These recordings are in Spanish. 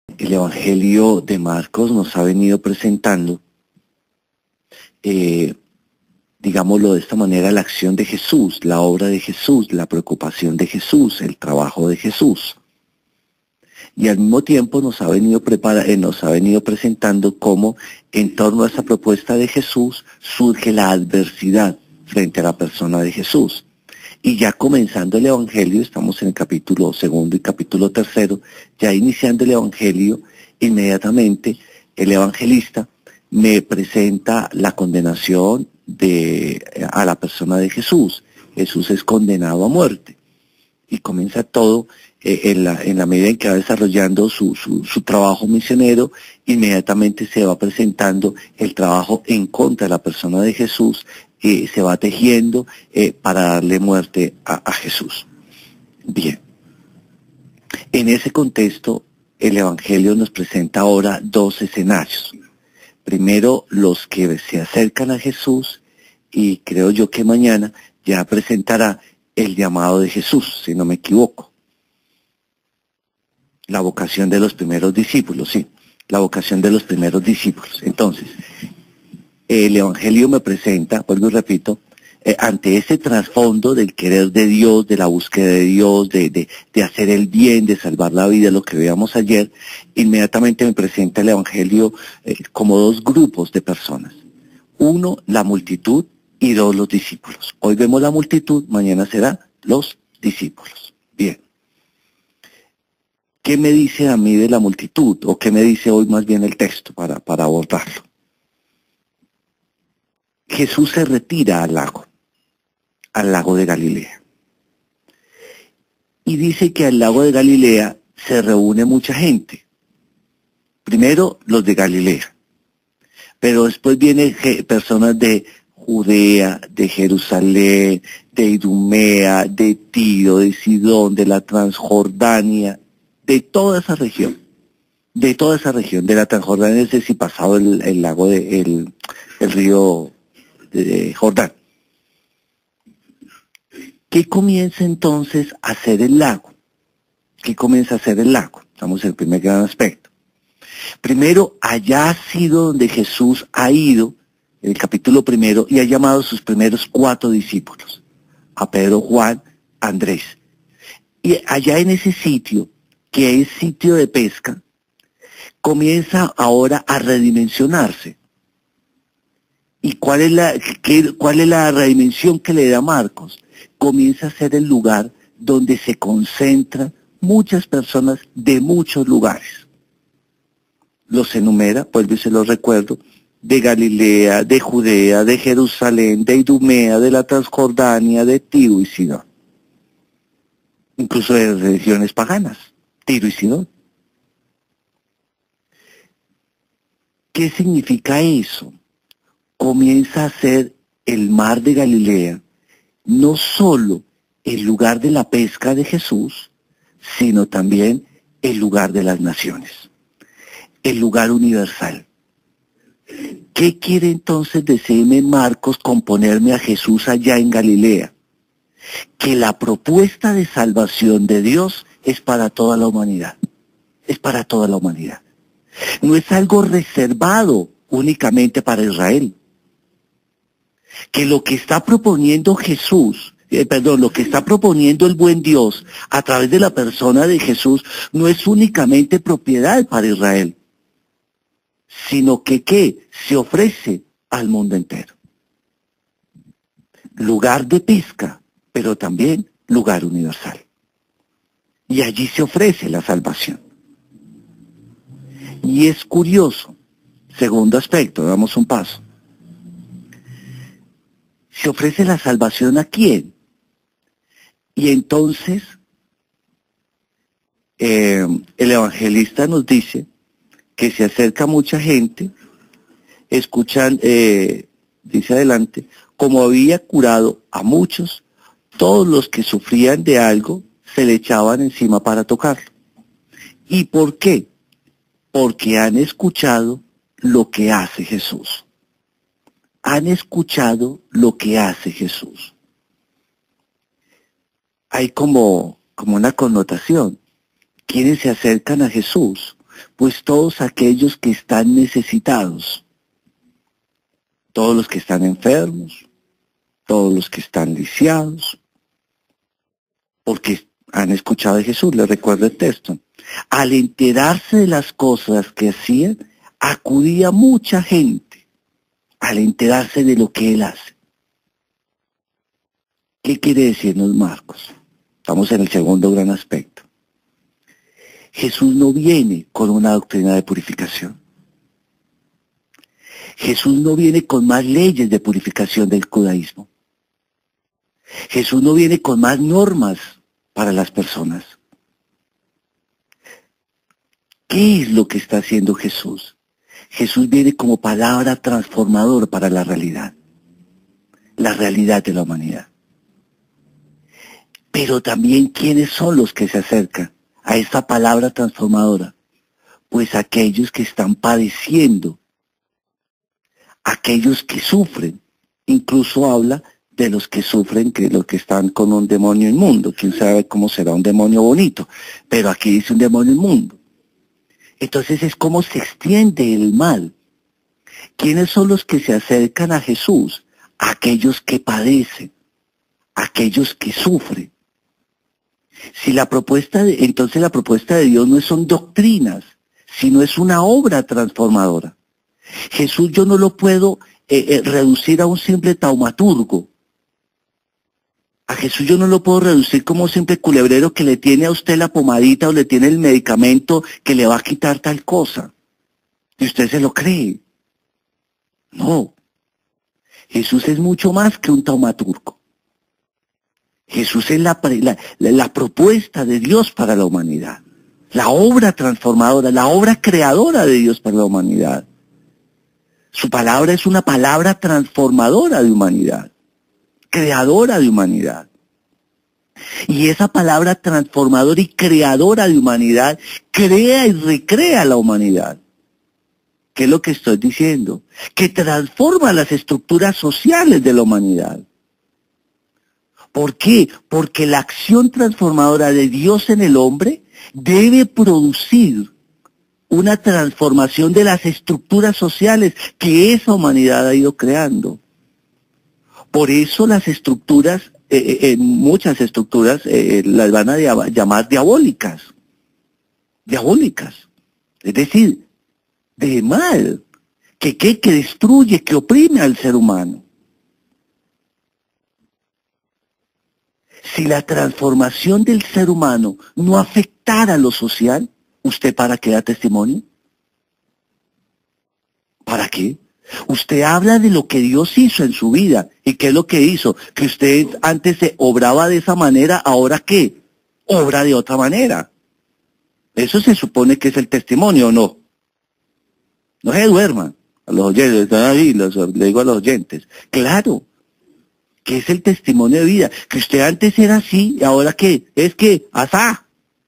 El Evangelio de Marcos nos ha venido presentando, digámoslo de esta manera, la acción de Jesús, la obra de Jesús, la preocupación de Jesús, el trabajo de Jesús. Y al mismo tiempo nos ha venido presentando cómo en torno a esa propuesta de Jesús surge la adversidad frente a la persona de Jesús. Y ya comenzando el Evangelio, estamos en el capítulo 2 y capítulo 3, ya iniciando el Evangelio, inmediatamente el evangelista me presenta la condenación a la persona de Jesús. Jesús es condenado a muerte. Y comienza todo en la medida en que va desarrollando su trabajo misionero, inmediatamente se va presentando el trabajo en contra de la persona de Jesús, se va tejiendo para darle muerte a Jesús. Bien, en ese contexto el Evangelio nos presenta ahora dos escenarios. Primero, los que se acercan a Jesús, y creo yo que mañana ya presentará el llamado de Jesús, si no me equivoco. La vocación de los primeros discípulos, sí, la vocación de los primeros discípulos. Entonces, el Evangelio me presenta, vuelvo y repito, ante ese trasfondo del querer de Dios, de la búsqueda de Dios, de hacer el bien, de salvar la vida, lo que veíamos ayer, inmediatamente me presenta el Evangelio como dos grupos de personas. Uno, la multitud, y dos, los discípulos. Hoy vemos la multitud, mañana será los discípulos. Bien. ¿Qué me dice a mí de la multitud? ¿O qué me dice hoy más bien el texto para abordarlo? Jesús se retira al lago de Galilea. Y dice que al lago de Galilea se reúne mucha gente. Primero los de Galilea, pero después vienen personas de Judea, de Jerusalén, de Idumea, de Tiro, de Sidón, de la Transjordania, de toda esa región. De toda esa región, de la Transjordania, es decir, pasado el lago el río de Jordán. ¿Qué comienza entonces a hacer el lago? ¿Qué comienza a hacer el lago? Estamos en el primer gran aspecto. Primero, allá ha sido donde Jesús ha ido, en el capítulo 1, y ha llamado a sus primeros 4 discípulos, a Pedro, Juan, Andrés. Y allá en ese sitio, que es sitio de pesca, comienza ahora a redimensionarse. ¿Y cuál es la redimensión que le da Marcos? Comienza a ser el lugar donde se concentran muchas personas de muchos lugares. Los enumera, vuelvo y se los recuerdo, de Galilea, de Judea, de Jerusalén, de Idumea, de la Transjordania, de Tiro y Sidón. Incluso de religiones paganas, Tiro y Sidón. ¿Qué significa eso? Comienza a ser el mar de Galilea no solo el lugar de la pesca de Jesús, sino también el lugar de las naciones, el lugar universal. ¿Qué quiere entonces decirme Marcos con ponerme a Jesús allá en Galilea? Que la propuesta de salvación de Dios es para toda la humanidad. Es para toda la humanidad. No es algo reservado únicamente para Israel. Que lo que está proponiendo lo que está proponiendo el buen Dios a través de la persona de Jesús no es únicamente propiedad para Israel, sino que se ofrece al mundo entero. Lugar de pesca, pero también lugar universal. Y allí se ofrece la salvación. Y es curioso, segundo aspecto, damos un paso. ¿Se ofrece la salvación a quién? Y entonces el evangelista nos dice que se acerca mucha gente, escuchan, dice adelante, como había curado a muchos, todos los que sufrían de algo se le echaban encima para tocarlo. ¿Y por qué? Porque han escuchado lo que hace Jesús. Han escuchado lo que hace Jesús. Hay como una connotación. ¿Quiénes se acercan a Jesús? Pues todos aquellos que están necesitados, todos los que están enfermos, todos los que están lisiados, porque han escuchado de Jesús, les recuerdo el texto. Al enterarse de las cosas que hacían, acudía mucha gente, al enterarse de lo que él hace. ¿Qué quiere decirnos Marcos? Estamos en el segundo gran aspecto. Jesús no viene con una doctrina de purificación. Jesús no viene con más leyes de purificación del judaísmo. Jesús no viene con más normas para las personas. ¿Qué es lo que está haciendo Jesús? Jesús viene como palabra transformadora para la realidad de la humanidad. Pero también, ¿quiénes son los que se acercan a esta palabra transformadora? Pues aquellos que están padeciendo, aquellos que sufren. Incluso habla de los que sufren, que los que están con un demonio inmundo. Quién sabe cómo será un demonio bonito, pero aquí dice un demonio inmundo. Entonces es como se extiende el mal. ¿Quiénes son los que se acercan a Jesús? Aquellos que padecen, aquellos que sufren. Si entonces la propuesta de Dios no son doctrinas, sino es una obra transformadora. Jesús yo no lo puedo reducir a un simple taumaturgo. A Jesús yo no lo puedo reducir como un simple culebrero que le tiene a usted la pomadita o le tiene el medicamento que le va a quitar tal cosa. Y usted se lo cree. No. Jesús es mucho más que un taumaturgo. Jesús es la propuesta de Dios para la humanidad. La obra transformadora, la obra creadora de Dios para la humanidad. Su palabra es una palabra transformadora de humanidad, creadora de humanidad. Y esa palabra transformadora y creadora de humanidad crea y recrea la humanidad. ¿Qué es lo que estoy diciendo? Que transforma las estructuras sociales de la humanidad. ¿Por qué? Porque la acción transformadora de Dios en el hombre debe producir una transformación de las estructuras sociales que esa humanidad ha ido creando. Por eso las estructuras, muchas estructuras, las van a llamar diabólicas. Diabólicas. Es decir, de mal. Que destruye, que oprime al ser humano. Si la transformación del ser humano no afectara lo social, ¿usted para qué da testimonio? ¿Para qué? Usted habla de lo que Dios hizo en su vida. ¿Y qué es lo que hizo? Que usted antes se obraba de esa manera, ¿ahora qué? Obra de otra manera. Eso se supone que es el testimonio, ¿o no? No se duerman. A los oyentes, están ahí, le digo a los oyentes. Claro, que es el testimonio de vida. Que usted antes era así, ¿y ahora qué? Es que, asá.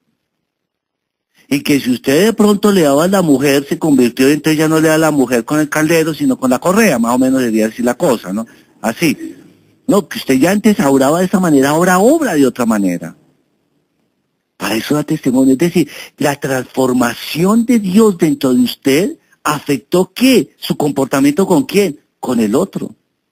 Y que si usted de pronto le daba a la mujer, se convirtió, entonces ya no le da a la mujer con el caldero, sino con la correa, más o menos debería decir la cosa, ¿no? Así. No, que usted ya antes obraba de esa manera, ahora obra de otra manera. Para eso da testimonio. Es decir, la transformación de Dios dentro de usted afectó ¿qué? Su comportamiento con quién, con el otro.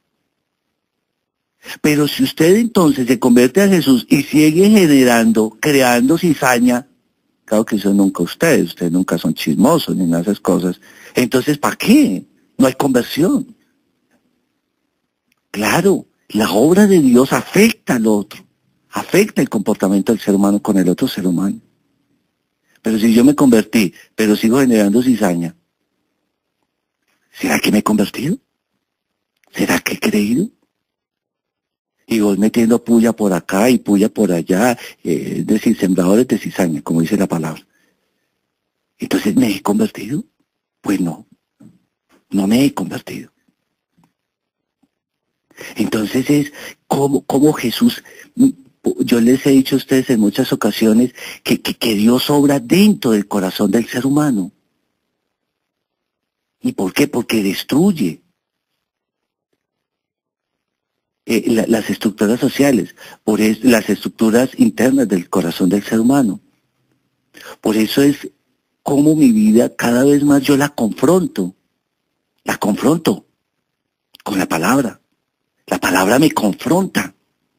Pero si usted entonces se convierte a Jesús y sigue generando, creando cizaña, claro que eso nunca ustedes nunca son chismosos ni nada de esas cosas. Entonces, ¿para qué? No hay conversión. Claro, la obra de Dios afecta al otro, afecta el comportamiento del ser humano con el otro ser humano. Pero si yo me convertí, pero sigo generando cizaña, ¿será que me he convertido? ¿Será que he creído? Y voy metiendo puya por acá y puya por allá, es decir, sembradores de cizaña, como dice la palabra. Entonces, ¿me he convertido? Pues no, no me he convertido. Entonces es como Jesús, yo les he dicho a ustedes en muchas ocasiones que Dios obra dentro del corazón del ser humano. ¿Y por qué? Porque destruye las estructuras sociales, las estructuras internas del corazón del ser humano. Por eso es cómo mi vida cada vez más yo la confronto con la palabra. La palabra me confronta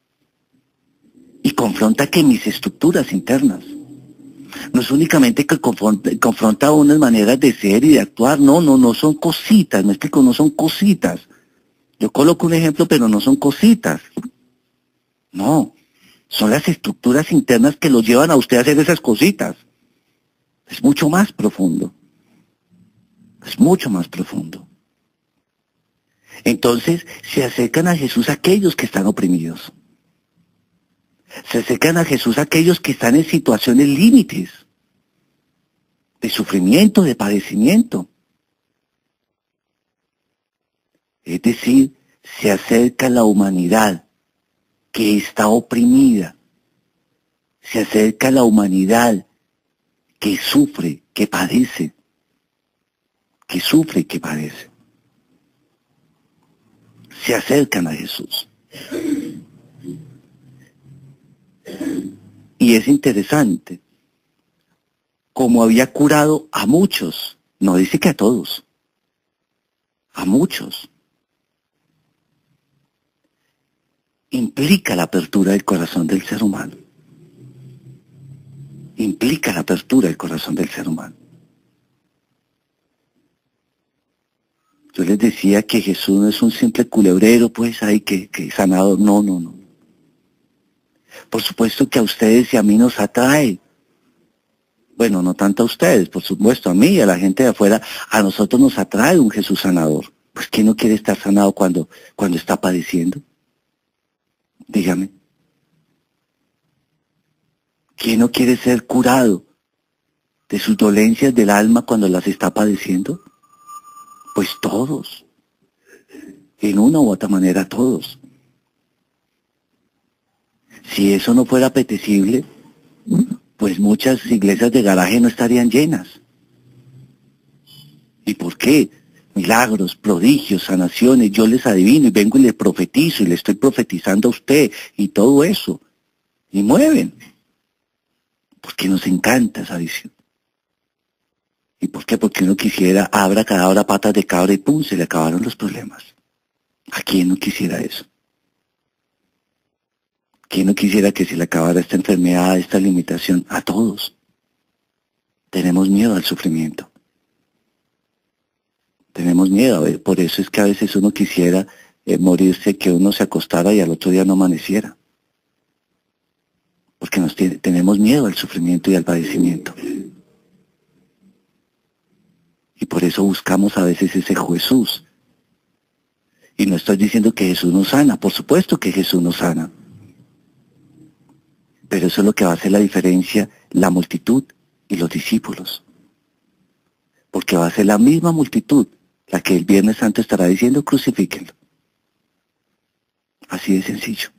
y confronta que mis estructuras internas. No es únicamente que confronta unas maneras de ser y de actuar, no son cositas, me explico, no son cositas. Yo coloco un ejemplo, pero no son cositas. No, son las estructuras internas que lo llevan a usted a hacer esas cositas. Es mucho más profundo. Es mucho más profundo. Entonces, se acercan a Jesús aquellos que están oprimidos. Se acercan a Jesús aquellos que están en situaciones límites, de sufrimiento, de padecimiento. Es decir, se acerca a la humanidad que está oprimida. Se acerca a la humanidad que sufre, que padece. Que sufre y que padece. Se acercan a Jesús. Y es interesante, como había curado a muchos, no dice que a todos, a muchos, implica la apertura del corazón del ser humano. Implica la apertura del corazón del ser humano. Yo les decía que Jesús no es un simple culebrero, pues, ahí que sanador. No. Por supuesto que a ustedes y a mí nos atrae. Bueno, no tanto a ustedes, por supuesto, a mí y a la gente de afuera, a nosotros nos atrae un Jesús sanador. Pues, ¿quién no quiere estar sanado cuando está padeciendo? Dígame. ¿Quién no quiere ser curado de sus dolencias del alma cuando las está padeciendo? Pues todos. En una u otra manera todos. Si eso no fuera apetecible, pues muchas iglesias de garaje no estarían llenas. ¿Y por qué? Milagros, prodigios, sanaciones, yo les adivino y vengo y les profetizo y le estoy profetizando a usted y todo eso. Y mueven. Porque nos encanta esa visión. ¿Y por qué? Porque uno quisiera, abra cadabra, patas de cabra y pum, se le acabaron los problemas. ¿A quién no quisiera eso? ¿Quién no quisiera que se le acabara esta enfermedad, esta limitación? A todos. Tenemos miedo al sufrimiento. Tenemos miedo. Por eso es que a veces uno quisiera morirse, que uno se acostara y al otro día no amaneciera. Porque tenemos miedo al sufrimiento y al padecimiento. Y por eso buscamos a veces ese Jesús. Y no estoy diciendo que Jesús nos sana, por supuesto que Jesús nos sana. Pero eso es lo que va a hacer la diferencia, la multitud y los discípulos. Porque va a ser la misma multitud la que el Viernes Santo estará diciendo, crucifíquenlo. Así de sencillo.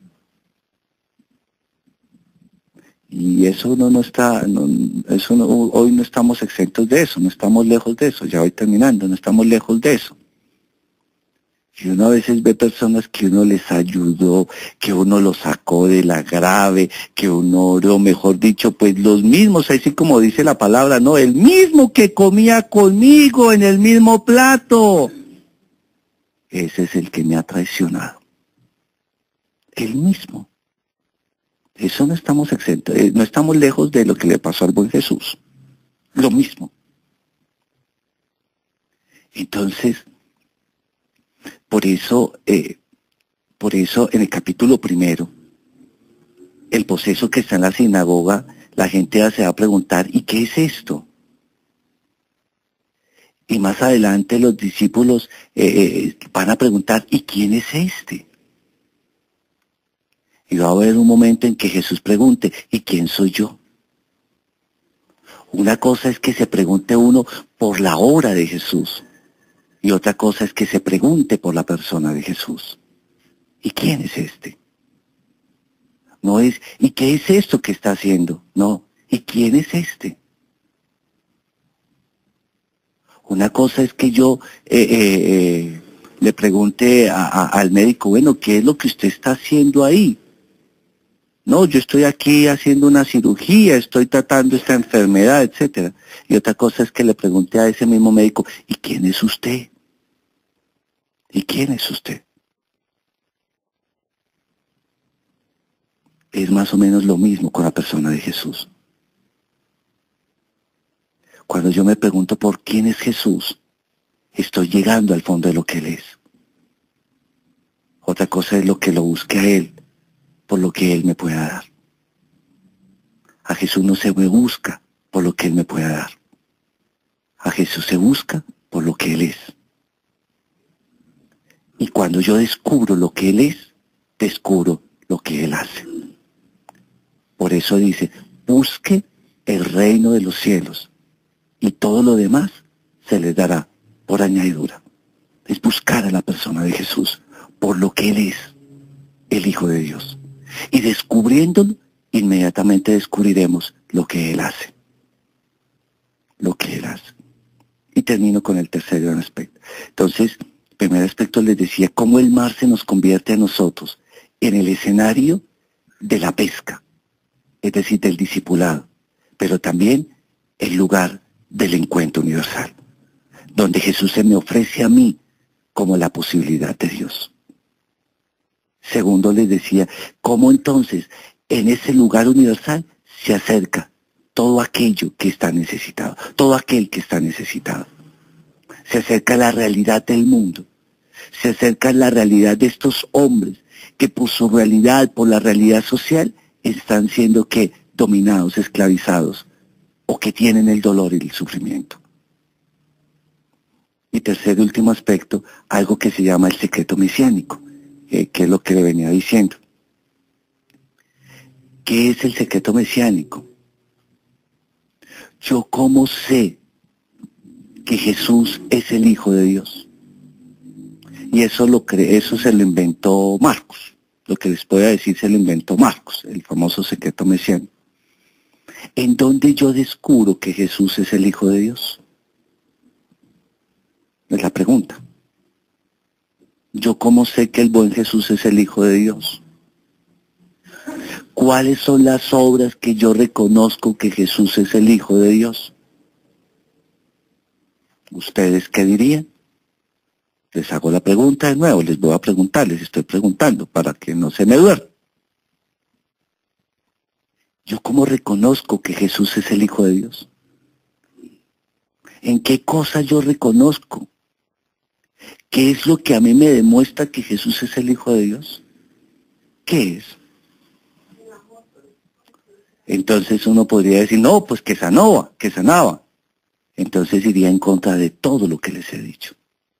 Y eso hoy no estamos exentos de eso, no estamos lejos de eso, ya voy terminando, no estamos lejos de eso. Y uno a veces ve personas que uno les ayudó, que uno los sacó de la grave, que uno oró, mejor dicho, pues los mismos, así como dice la palabra, no, el mismo que comía conmigo en el mismo plato. Ese es el que me ha traicionado. El mismo. Eso no estamos exentos, no estamos lejos de lo que le pasó al buen Jesús. Lo mismo. Entonces, por eso en el capítulo 1, el poseso que está en la sinagoga, la gente se va a preguntar, ¿y qué es esto? Y más adelante los discípulos van a preguntar, ¿y quién es este? Y va a haber un momento en que Jesús pregunte, ¿y quién soy yo? Una cosa es que se pregunte uno por la obra de Jesús. Y otra cosa es que se pregunte por la persona de Jesús. ¿Y quién es este? No es, ¿y qué es esto que está haciendo? No, ¿y quién es este? Una cosa es que yo le pregunte al médico, bueno, ¿qué es lo que usted está haciendo ahí? No, yo estoy aquí haciendo una cirugía, estoy tratando esta enfermedad, etcétera. Y otra cosa es que le pregunté a ese mismo médico, ¿y quién es usted? ¿Y quién es usted? Es más o menos lo mismo con la persona de Jesús. Cuando yo me pregunto por quién es Jesús, estoy llegando al fondo de lo que Él es. Otra cosa es lo que lo busque a Él, por lo que Él me pueda dar. A Jesús no se me busca por lo que Él me pueda dar. A Jesús se busca por lo que Él es. Y cuando yo descubro lo que Él es, descubro lo que Él hace. Por eso dice, busque el reino de los cielos y todo lo demás se les dará por añadidura. Es buscar a la persona de Jesús por lo que Él es, el Hijo de Dios. Y descubriéndolo, inmediatamente descubriremos lo que Él hace. Lo que Él hace. Y termino con el tercer gran aspecto. Entonces, primer aspecto les decía cómo el mar se nos convierte a nosotros en el escenario de la pesca, es decir, del discipulado, pero también el lugar del encuentro universal, donde Jesús se me ofrece a mí como la posibilidad de Dios. Segundo, les decía, cómo entonces en ese lugar universal se acerca todo aquello que está necesitado, todo aquel que está necesitado. Se acerca a la realidad del mundo, se acerca a la realidad de estos hombres que por su realidad, por la realidad social, están siendo que dominados, esclavizados, o que tienen el dolor y el sufrimiento. Y tercer y último aspecto, algo que se llama el secreto mesiánico, que es lo que le venía diciendo. ¿Qué es el secreto mesiánico? Yo cómo sé que Jesús es el Hijo de Dios. Y eso se lo inventó Marcos. Lo que les voy a decir se lo inventó Marcos, el famoso secreto mesiánico. ¿En dónde yo descubro que Jesús es el Hijo de Dios? Es la pregunta. ¿Yo cómo sé que el buen Jesús es el Hijo de Dios? ¿Cuáles son las obras que yo reconozco que Jesús es el Hijo de Dios? ¿Ustedes qué dirían? Les hago la pregunta de nuevo, les voy a preguntar, les estoy preguntando para que no se me duerman. ¿Yo cómo reconozco que Jesús es el Hijo de Dios? ¿En qué cosa yo reconozco? ¿Qué es lo que a mí me demuestra que Jesús es el Hijo de Dios? ¿Qué es? Entonces uno podría decir, no, pues que sanaba. Entonces iría en contra de todo lo que les he dicho.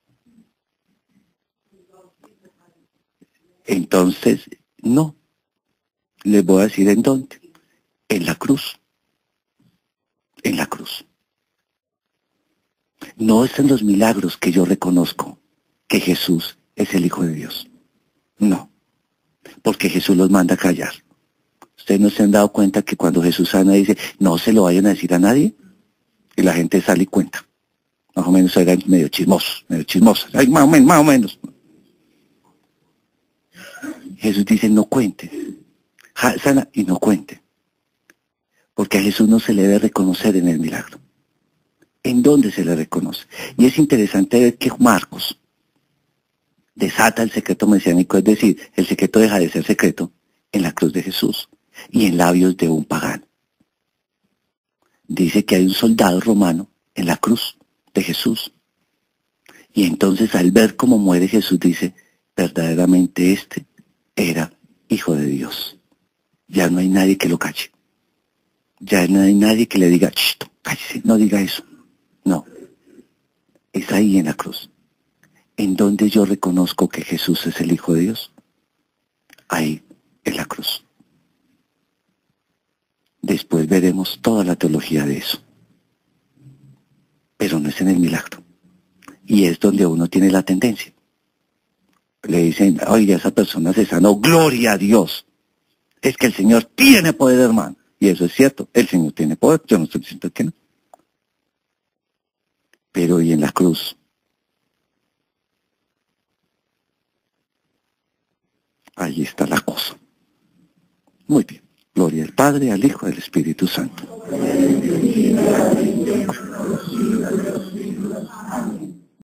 Entonces, no. Les voy a decir en dónde. En la cruz. En la cruz. No es en los milagros que yo reconozco que Jesús es el Hijo de Dios. No. Porque Jesús los manda a callar. ¿Ustedes no se han dado cuenta que cuando Jesús sana dice, no se lo vayan a decir a nadie? Y la gente sale y cuenta. Más o menos eran medio chismosos. Ay, más o menos. Jesús dice, no cuente. Sana y no cuente. Porque a Jesús no se le debe reconocer en el milagro. ¿En dónde se le reconoce? Y es interesante ver que Marcos desata el secreto mesiánico, es decir, el secreto deja de ser secreto en la cruz de Jesús y en labios de un pagano. Dice que hay un soldado romano en la cruz de Jesús. Y entonces al ver cómo muere Jesús dice, verdaderamente este era Hijo de Dios. Ya no hay nadie que lo calle. Ya no hay nadie que le diga, cállese, no diga eso. No, es ahí en la cruz. En donde yo reconozco que Jesús es el Hijo de Dios. Ahí, en la cruz. Después veremos toda la teología de eso. Pero no es en el milagro. Y es donde uno tiene la tendencia. Le dicen, oye, esa persona se sanó, gloria a Dios. Es que el Señor tiene poder, hermano. Y eso es cierto, el Señor tiene poder, yo no estoy diciendo que no. Pero y en la cruz, ahí está la cosa. Muy bien. Padre, al Hijo y al Espíritu Santo.